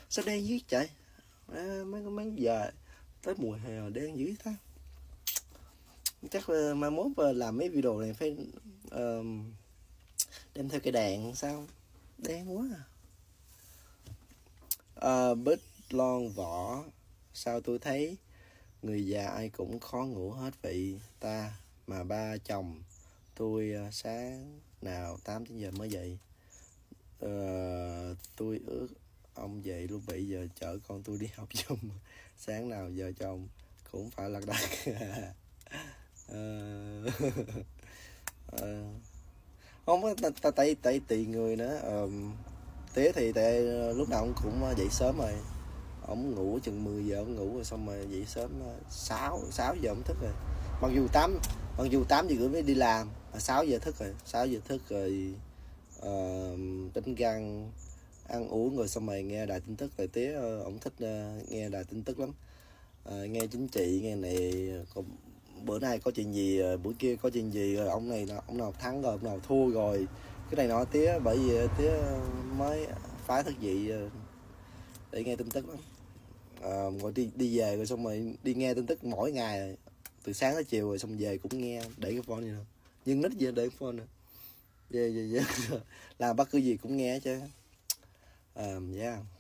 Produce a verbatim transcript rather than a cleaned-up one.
Sao đen dữ trời? À, mấy mấy giờ tới mùa hè đen dữ ta. Chắc uh, mai mốt uh, làm mấy video này phải uh, đem theo cái đèn sao? Đen quá à. Uh, bít lon vỏ. Sao tôi thấy người già ai cũng khó ngủ hết vậy ta, mà ba chồng tôi uh, sáng nào tám chín giờ mới dậy. Uh, tôi ước ông dậy lúc bảy giờ chở con tôi đi học chung. Sáng nào giờ chồng cũng phải lật đật. uh, uh, không có tại tại tại tùy người nữa. uh, Tía thì tại lúc nào ông cũng dậy sớm rồi, ông ngủ chừng mười giờ ông ngủ rồi, xong rồi dậy sớm sáu sáu giờ ông thức rồi. Mặc dù tám mặc dù tám giờ rưỡi mới đi làm, mà sáu giờ thức rồi, sáu giờ thức rồi uh, đánh răng ăn uống rồi xong rồi nghe đài tin tức. Tại Tía ông thích uh, nghe đài tin tức lắm, uh, nghe chính trị nghe này, còn bữa nay có chuyện gì bữa kia có chuyện gì rồi ông này ông nào thắng rồi ông nào thua rồi cái này nọ. Tía bởi vì Tía mới phái thức dậy để nghe tin tức lắm. À, rồi đi đi về rồi xong rồi đi nghe tin tức mỗi ngày rồi. Từ sáng tới chiều rồi xong về cũng nghe, để cái phone vậy nè, nhưng nít về để cái phone nè, về về về làm bất cứ gì cũng nghe chứ. À, yeah.